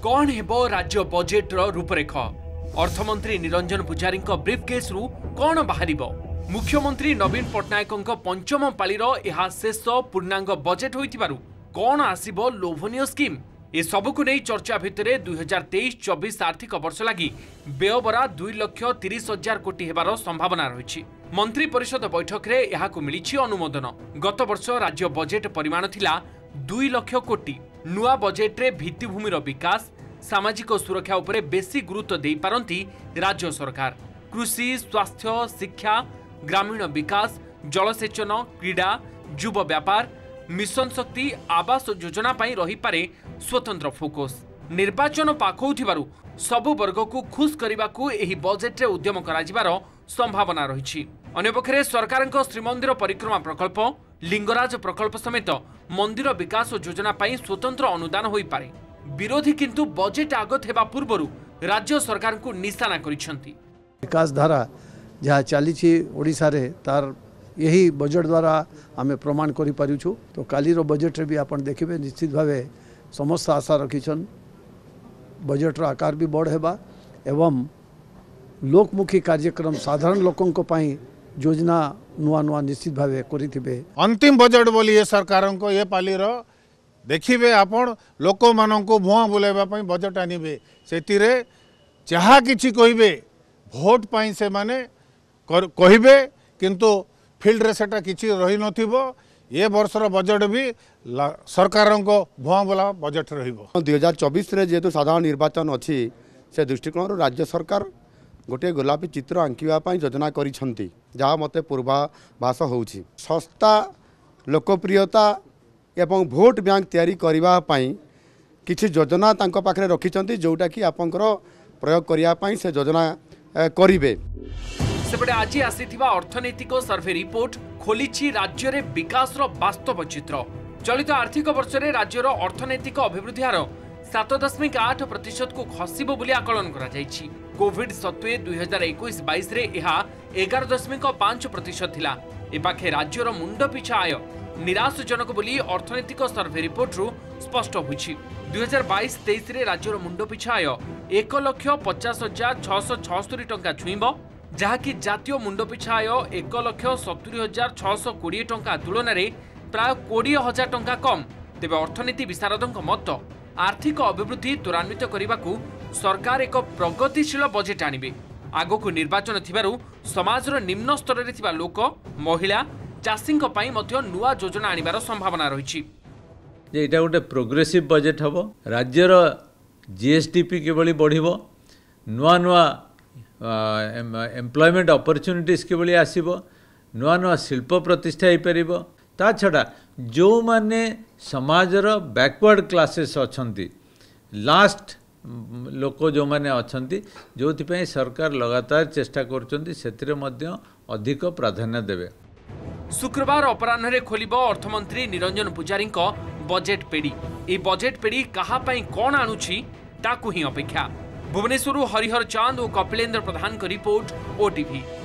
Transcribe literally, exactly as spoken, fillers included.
कौन हेबो राज्य बजेट रो रूपरेख अर्थमंत्री निरंजन पुजारी ब्रीफकेस रु कौन बाहरिबो मुख्यमंत्री नवीन पट्टनायक पंचम पाळीर यह शेष पूर्णांग बजेट होइतिबारु कौन आसीबो लोभनीय स्कीम ए सबकु नहीं चर्चा भितर दुई हजार तेईस चौबीस आर्थिक वर्ष लगी व्ययबरा दुई लक्ष तीस हजार कोटी हेबार संभावना रही। मंत्री परिषद बैठक रे यहाकु मिलिछि अनुमोदन। गत वर्ष राज्य बजेट परिमाण थिला दुई लक्ष कोटी। नुआ बजेट रे भित्तिभूमिर विकास सामाजिक सुरक्षा उपरे बेसी गुरुत्व दे पारंती राज्य सरकार। कृषि स्वास्थ्य शिक्षा ग्रामीण विकास जलसेचन क्रीड़ा युव व्यापार मिशन शक्ति आवास योजना पाई रही पारे स्वतंत्र फोकस। निर्वाचन पाखौथिबारु सबु वर्ग को खुश करने एही बजेट रे उद्यम कराजिबार संभावना रही। अन्यपक्षे सरकार श्रीमंदिर परिक्रमा प्रकल्प लिंगराज प्रकल्प समेत मंदिर विकास योजना पाई स्वतंत्र अनुदान होई पारे। विरोधी किंतु बजेट आगत हेबा पूर्वरु राज्य सरकार को निशाना करिसेंती। विकास धारा जहाँ चली ओडिशा रे तार यही बजेट द्वारा आमे प्रमाण करि पारिछु। तो काली रो बजेट रे भी आपण देखिबे निश्चित भावे समस्त आशा रखिछन बजेट रो आकार भी बड़ हेबा एवं लोकमुखी कार्यक्रम साधारण लोकों को पाई योजना नुआ नुआ निश्चित भावे करिथिबे। अंतिम बजेट बोली ये सरकार को ये पाली रो देखिए आपण लोक मान को भुआ बुलाइबा पई बजेट आनिबे सेतिरे जहाँ किछि कहिबे भोट पाई से माने कहिबे किंतु फील्ड रे सेटा किछि रही नथिबो। ये वर्षर बजेट भी सरकार को भुआ बुला बजेट रहिबो। दुई हजार चौबीस रे जेतु साधारण निर्वाचन अच्छी से दृष्टिकोण राज्य सरकार गोटे गोलापी चित्र आंकिबा योजना करिसेंती जहाँ मते पूर्वाभास होउछि। सस्ता लोकप्रियता एवं भोट बैंक तैयारी करबा पई किछि योजना तांको पाखरे रखिचंती जोटा कि आपनकर प्रयोग करिया पई से योजना करिवे। सेपटे आज आसीथिबा अर्थनैतिक सर्वे रिपोर्ट खोलिछि राज्य रे विकास रो वास्तव चित्र। चलित आर्थिक वर्ष रे राज्य रो अर्थनैतिक अभिवृद्धि हार सात दशमिक आठ प्रतिशत को खसिबो बोली आकलन करा जायछि। कोविड सत्वे दुई हजार इक्कीस बाईस रे यह एगार दशमिक पांच प्रतिशत थिला। एपाखे राज्यर मुंड पिछा आय निराशजनक बोली अर्थनैतिक सर्वे रिपोर्ट रु स्पष्ट होइछि। दुई हजार बाईस तेईस रे राज्यर मुंड पिछा आय एक लक्ष पचास हजार छःश छस्तरी टंका छुईब जहाँकि जातीय मुंड पिछा आय एक लक्ष सतुरी हजार छःश कोड़े टंका तुलन में प्राय कोड़े हजार टंका कम। तेबे अर्थनीति विशारदों मत आर्थिक अभिवृद्धि त्वरान्वित करने को सरकार एक प्रगतिशील बजेट आनिबे। आगको निर्वाचन थिबारु समाजर निम्न स्तर रे थिबा लोक महिला चाषी नुआ योजना आनिबार संभावना रही। एटा गोटे प्रोग्रेसिव बजेट हम राज्यर जीएसडीपी किभली बढ़िबो नुआ नुआ एम्प्लॉयमेंट अपॉर्चुनिटीज किभली आसीबो नुआ नुआ शिल्प प्रतिष्ठा हो पारिबो। ता छड़ा जो माने समाजर बैकवर्ड क्लासेस अछंती लास्ट लोक जो माने अछंती जोथि सरकार लगातार चेष्टा करछंती सेतिरे मध्य अधिक प्राधान्य देबे। शुक्रवार अपराह्न रे खोलिबो अर्थमंत्री निरंजन पुजारी बजेट पेड़ी। ए बजेट पेड़ी कहा पई कोन आनुछि ताकु ही अपेक्षा। भुवनेश्वर हरिहर चांद और कपिलेन्द्र प्रधान का रिपोर्ट ओटीवी।